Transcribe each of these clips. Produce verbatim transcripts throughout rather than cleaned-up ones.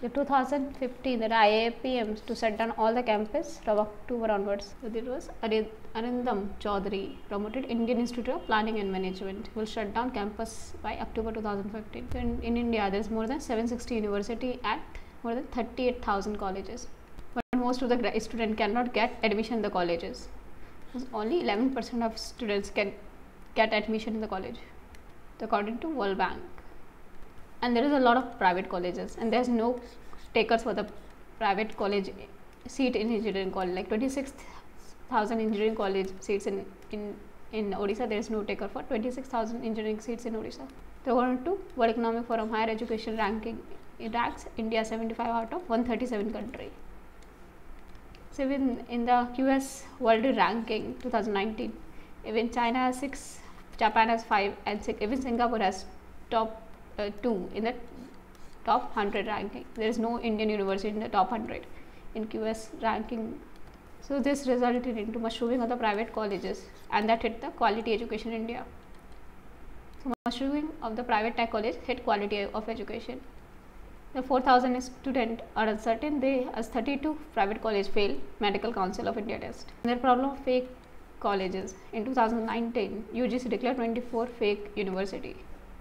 The two thousand fifteen, the I A P M to shut down all the campus from October onwards. So there was Arindam Chaudhary promoted Indian Institute of Planning and Management will shut down campus by October two thousand fifteen. So in, in India, there is more than seven hundred sixty university at more than thirty-eight thousand colleges. But most of the students cannot get admission in the colleges. Only eleven percent of students can get admission in the college, according to World Bank. And there is a lot of private colleges, and there is no takers for the private college seat in engineering college. Like twenty-six thousand engineering college seats in, in, in Odisha, there is no taker for twenty-six thousand engineering seats in Odisha. According to World Economic Forum Higher Education Ranking, it ranks India seventy-five out of one hundred thirty-seven country. So even in the Q S World Ranking twenty nineteen, even China has six, Japan has five, and six, even Singapore has top uh, two in the top one hundred ranking. There is no Indian university in the top one hundred in Q S ranking. So this resulted into mushrooming of the private colleges, and that hit the quality education in India. So mushrooming of the private tech college hit quality of education. The four thousand students are uncertain. They as thirty-two private college fail Medical Council of India test. Their problem of fake colleges. In two thousand nineteen, U G C declared twenty-four fake university.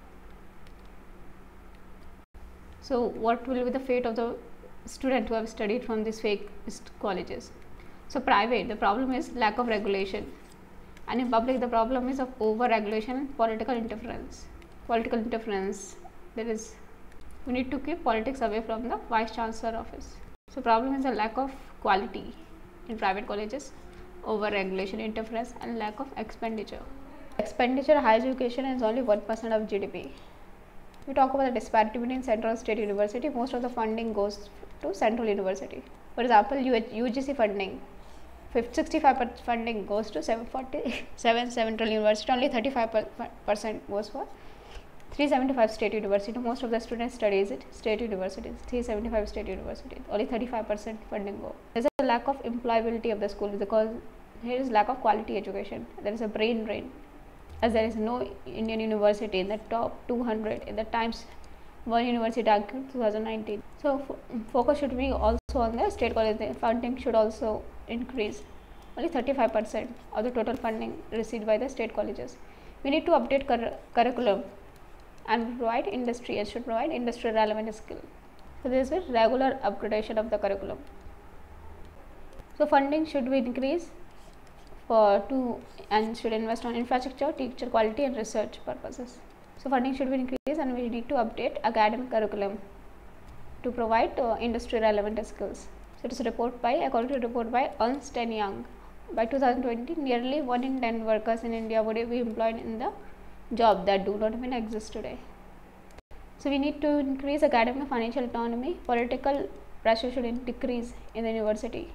So what will be the fate of the student who have studied from these fake colleges? So private, the problem is lack of regulation, and in public the problem is of over regulation and political interference. Political interference, there is, we need to keep politics away from the Vice Chancellor office. So problem is a lack of quality in private colleges, over regulation, interference, and lack of expenditure. Expenditure higher education is only one percent of G D P. We talk about the disparity between central and state university. Most of the funding goes to central university. For example, U G C funding, sixty-five percent funding goes to seven forty-seven central university, only thirty-five percent goes for three seventy-five state university. Most of the students studies it state universities, three seventy-five state universities, only thirty-five percent funding go. There is a lack of employability of the school because here is lack of quality education. There is a brain drain, as there is no Indian university in the top two hundred in the Times One University ranking twenty nineteen. So focus should be also on the state college. The funding should also increase. Only thirty-five percent of the total funding received by the state colleges. We need to update cur curriculum and provide industry, it should provide industry relevant skill. So there is a regular upgradation of the curriculum. So funding should be increased for to and should invest on infrastructure, teacher quality, and research purposes. So funding should be increased, and we need to update academic curriculum to provide uh, industry relevant skills. So it is a report by, according to a report by Ernst and Young, by two thousand twenty, nearly one in ten workers in India would be employed in the job that do not even exist today. So we need to increase academic financial autonomy. Political pressure should decrease in the university.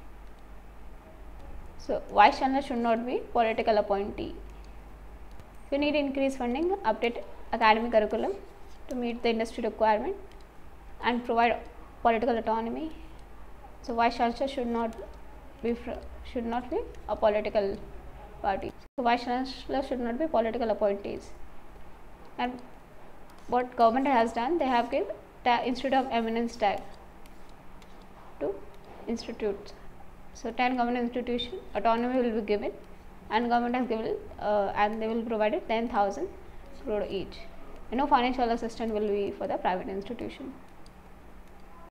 So Vice Chancellor should not be political appointee. We need to increase funding, update academic curriculum to meet the industry requirement, and provide political autonomy. So Vice Chancellor should not be should not be a political party. So Vice Chancellor should not be political appointees. And what government has done, they have given Institute of Eminence tag to institutes. So ten government institution autonomy will be given, and government has given uh, and they will provide ten thousand crore each. And no financial assistance will be for the private institution.